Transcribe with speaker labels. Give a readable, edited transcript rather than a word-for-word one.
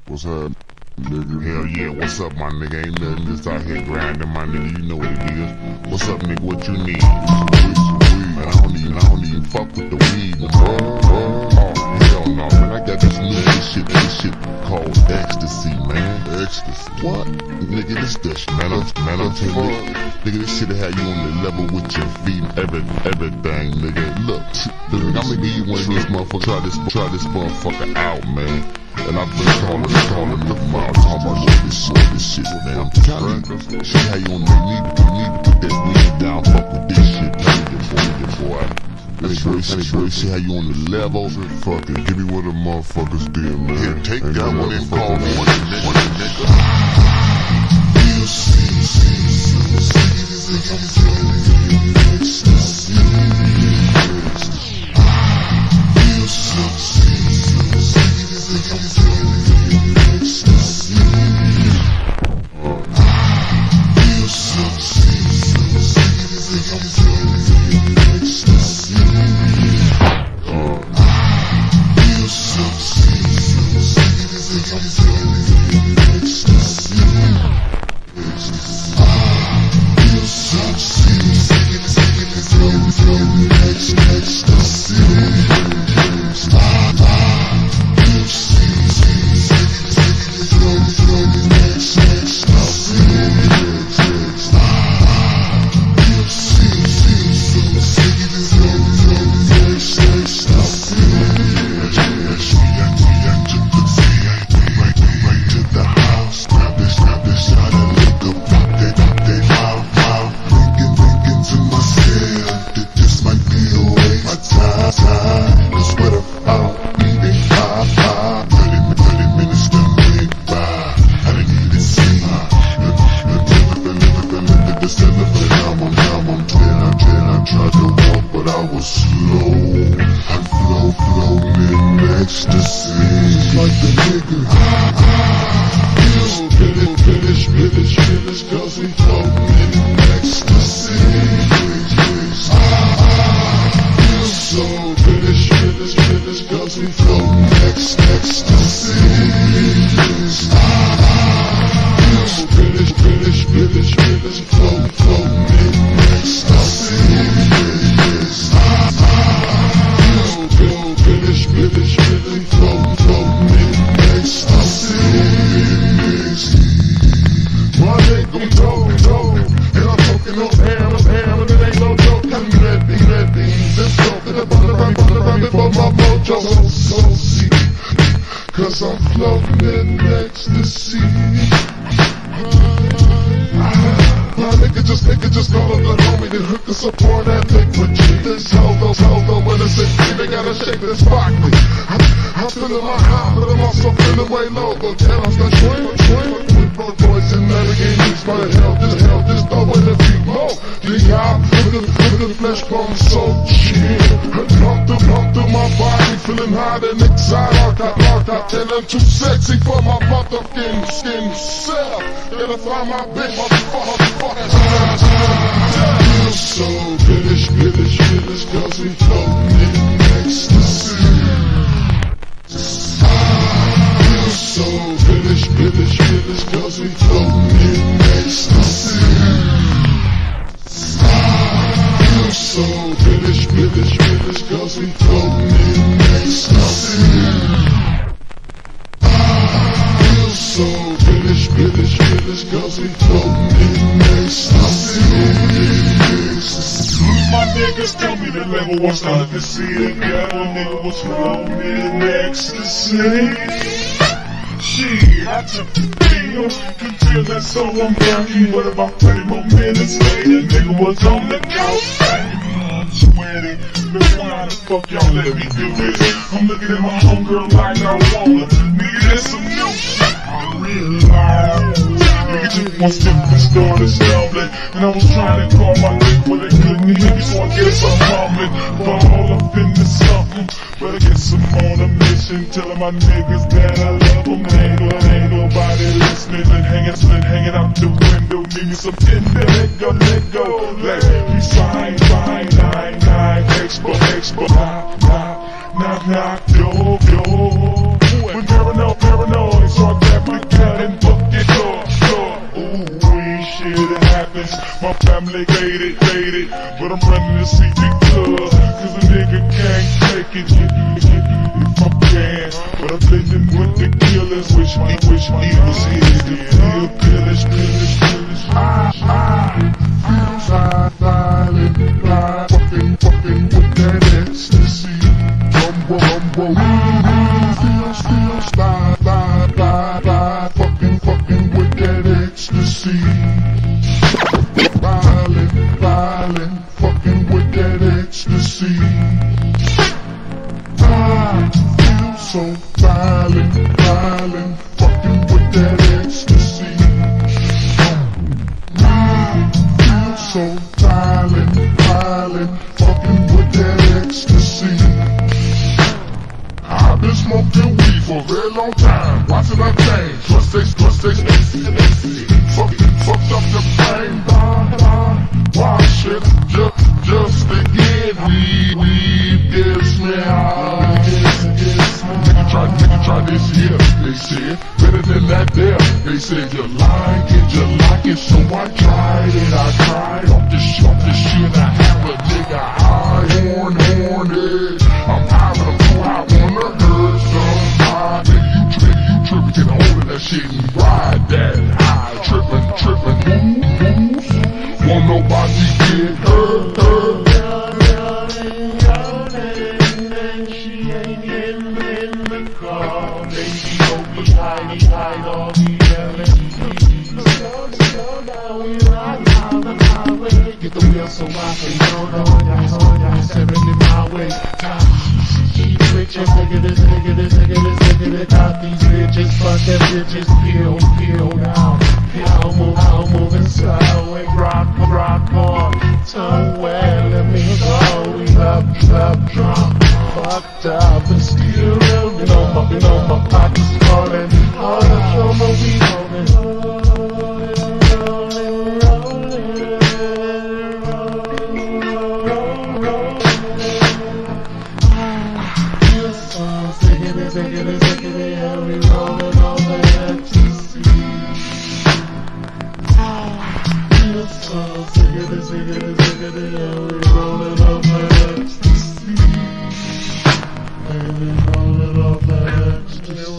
Speaker 1: What's up, nigga? Hell yeah, what's up, my nigga? Ain't nothing, just out here grinding, my nigga. You know what it is. What's up, nigga? What you need? Some weed. Man, I don't even fuck with the weed, bro. Oh, hell no, man. I got this new shit called ecstasy, man. Ecstasy. What? Nigga, this nigga, this shit'll have you on the level with your feet and everything, nigga. Look, I'ma give you one of these motherfuckers. Try this motherfucker out, man. And I've been calling the mouth, talking about this shit, man. I'm telling you, shit how you on the need to put that weed down, fuck with this shit, boy. Anyway, see how you on the level. Fuck it, give me what the motherfuckers did, man. Yeah, take that one and call me one, nigga. You see, cause I'm floating in ecstasy. My nigga just call up the homie to hook us up on that liquid G. This hold when it's in they gotta shake this pocket. I'm feeling my high, but I'm also feeling way low. But tell us the swing with both boys and navigating by the hell, just throw in the beat low. Look at the flesh bone so chill. Pump through my body, feeling hot and excited. Locked out, till I'm too sexy for my motherfucking skin self. Gotta find my bitch, motherfucker. Feel so village, cause we floating in ecstasy. Feel so village, cause we floating in ecstasy. Feel so village, cause we floating in ecstasy. Feel so village, cause we floating in ecstasy.
Speaker 2: My niggas tell me the level was starting to see it. Yeah, nigga was floating in ecstasy. Shit, I took the deal, could feel that so I'm burning. But about 30 more minutes later, nigga was on the couch. I'm sweating, nigga, why the fuck y'all let me do this? I'm looking at my homegirl like I wanna. Nigga, that's some new shit, I realize. Nigga just one step and started stumbling, and I was trying to call my nigga, but they couldn't hear me, so I guess I'm mumbling. Fall up into something, but I guess I'm on a mission, telling my niggas that I love them. Ain't nobody listening and hanging out the window. Need me some Tinder, let go. Let me sign, 9, expo, knock, yo. When paranoid, so I they faded, but I'm running to see Big Cuz, cause a nigga can't take it if I can, but I'm blending with the killers, wish he was here to feel pillage.
Speaker 1: I feel violent, fucking with that ecstasy, rumble, feel fucking with that ecstasy, violent, fucking with that ecstasy. I feel so violent, fucking with that ecstasy. I feel so violent, fucking with that ecstasy. I've been smoking weed for a very long time, watching my change, plus ecstasy. Fucked up the brain, why shit, just to get weed gets me high. Nigga try this here, they said, better than that there. They said you like it, so I tried it. Off the shit, I have a nigga high, horny. I'm high, but I'm too high, wanna hurt somebody. You trippin', get hold of that shit and ride that high. Trippin', moves, won't nobody get hurt.
Speaker 3: Hide all the LSDs. Slow down, we ride down the highway. Get the wheel so I can go down. 70 my way. Keep switching, nigga this. Got these bitches, fuck them bitches. Peel down. I'll move sideways. Rock on. Tongue wet, let me go. We up drunk. Fucked up and still real. You know my pockets falling. All the trouble we rolling. Feel so sick of it, yeah, we rolling on the ecstasy. Feel so sick of it, yeah, we rolling on the ecstasy. And we rolling on the ecstasy.